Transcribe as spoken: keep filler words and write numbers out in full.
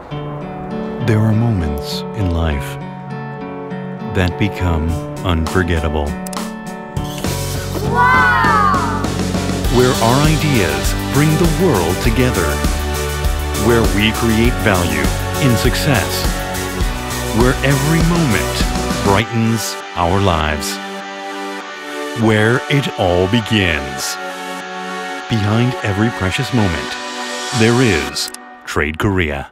There are moments in life that become unforgettable. Wow! Where our ideas bring the world together. Where we create value in success. Where every moment brightens our lives. Where it all begins. Behind every precious moment, there is Trade Korea.